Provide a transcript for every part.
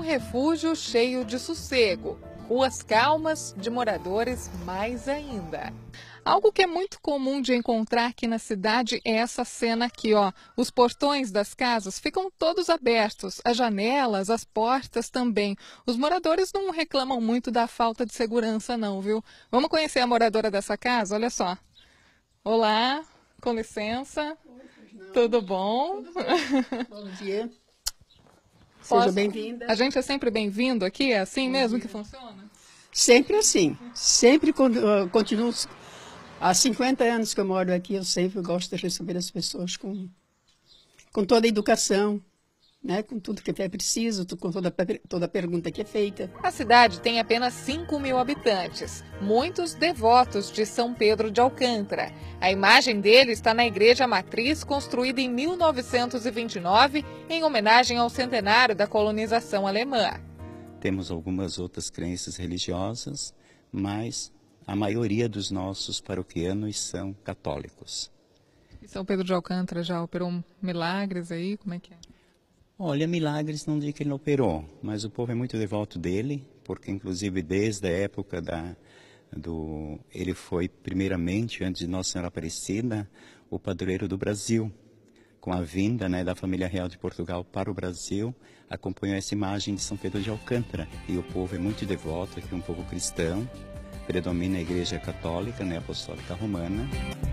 refúgio cheio de sossego. Ruas calmas, de moradores mais ainda. Algo que é muito comum de encontrar aqui na cidade é essa cena aqui, ó. Os portões das casas ficam todos abertos, as janelas, as portas também. Os moradores não reclamam muito da falta de segurança não, viu? Vamos conhecer a moradora dessa casa? Olha só. Olá, com licença. Tudo bom? Bom dia. Seja bem-vinda. A gente é sempre bem-vindo aqui? É assim mesmo que funciona? Sempre assim. Sempre continuo. Há 50 anos que eu moro aqui, eu sempre gosto de receber as pessoas com toda a educação, né? Com tudo que é preciso, com toda a pergunta que é feita. A cidade tem apenas 5.000 habitantes, muitos devotos de São Pedro de Alcântara. A imagem dele está na Igreja Matriz, construída em 1929, em homenagem ao centenário da colonização alemã. Temos algumas outras crenças religiosas, mas a maioria dos nossos paroquianos são católicos. E São Pedro de Alcântara já operou milagres aí? Como é que é? Olha, milagres não digo que ele não operou, mas o povo é muito devoto dele, porque inclusive desde a época ele foi primeiramente, antes de Nossa Senhora Aparecida, o padroeiro do Brasil. Com a vinda, né, da família real de Portugal para o Brasil, acompanhou essa imagem de São Pedro de Alcântara. E o povo é muito devoto, aqui um povo cristão, predomina a Igreja Católica, né, Apostólica Romana.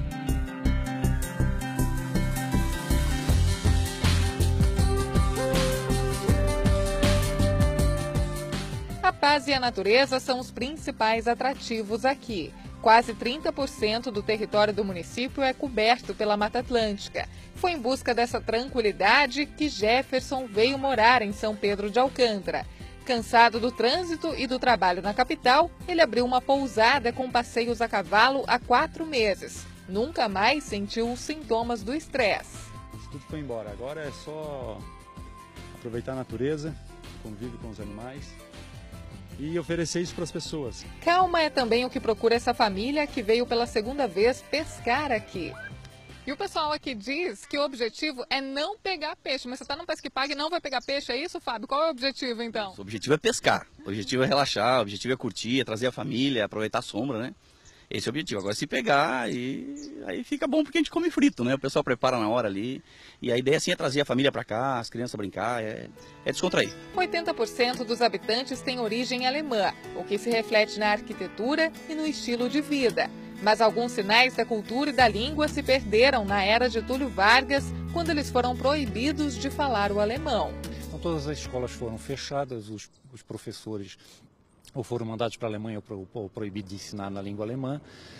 A paz e a natureza são os principais atrativos aqui. Quase 30% do território do município é coberto pela Mata Atlântica. Foi em busca dessa tranquilidade que Jefferson veio morar em São Pedro de Alcântara. Cansado do trânsito e do trabalho na capital, ele abriu uma pousada com passeios a cavalo há 4 meses. Nunca mais sentiu os sintomas do estresse. Tudo foi embora. Agora é só aproveitar a natureza, conviver com os animais e oferecer isso para as pessoas. Calma é também o que procura essa família que veio pela segunda vez pescar aqui. E o pessoal aqui diz que o objetivo é não pegar peixe. Mas você está num pesca e paga e não vai pegar peixe, é isso, Fábio? Qual é o objetivo, então? O objetivo é pescar, o objetivo é relaxar, o objetivo é curtir, é trazer a família, aproveitar a sombra, né? Esse é o objetivo. Agora, se pegar, aí fica bom porque a gente come frito, né? O pessoal prepara na hora ali. E a ideia, assim, é trazer a família para cá, as crianças brincar, é descontrair. 80% dos habitantes têm origem alemã, o que se reflete na arquitetura e no estilo de vida. Mas alguns sinais da cultura e da língua se perderam na era de Getúlio Vargas, quando eles foram proibidos de falar o alemão. Então, todas as escolas foram fechadas, os professores ou foram mandados para a Alemanha ou proibidos de ensinar na língua alemã.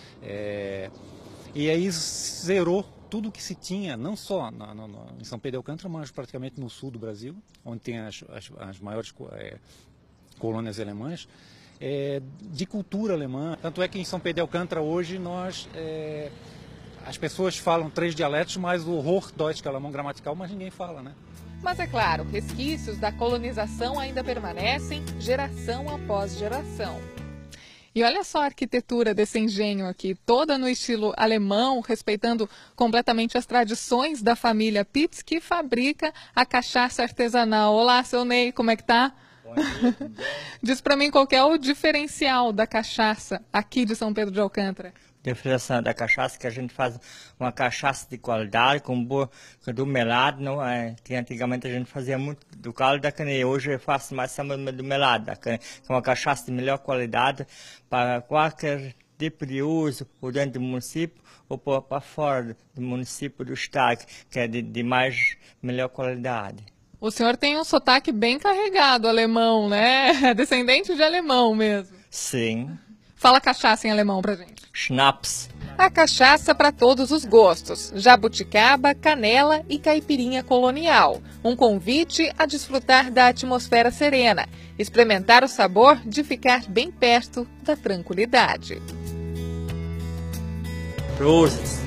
E aí zerou tudo que se tinha, não só em São Pedro de Alcântara, mas praticamente no sul do Brasil, onde tem as maiores colônias alemãs. De cultura alemã. Tanto é que em São Pedro de Alcântara hoje as pessoas falam 3 dialetos, mas o Hochdeutsch, que é o alemão gramatical, mas ninguém fala, né? Mas é claro, resquícios da colonização ainda permanecem geração após geração. E olha só a arquitetura desse engenho aqui, toda no estilo alemão, respeitando completamente as tradições da família Pitz, que fabrica a cachaça artesanal. Olá, seu Ney, como é que tá? Diz para mim qual que é o diferencial da cachaça aqui de São Pedro de Alcântara. A diferença da cachaça é que a gente faz uma cachaça de qualidade, com do melado, não é? Que antigamente a gente fazia muito do caldo da cana, hoje eu faço mais do melado da cana, que é uma cachaça de melhor qualidade para qualquer tipo de uso, ou dentro do município ou para fora do município, do estado, que é de melhor qualidade. O senhor tem um sotaque bem carregado alemão, né? Descendente de alemão mesmo. Sim. Fala cachaça em alemão pra gente. Schnaps. A cachaça para todos os gostos. Jabuticaba, canela e caipirinha colonial. Um convite a desfrutar da atmosfera serena. Experimentar o sabor de ficar bem perto da tranquilidade. Prost.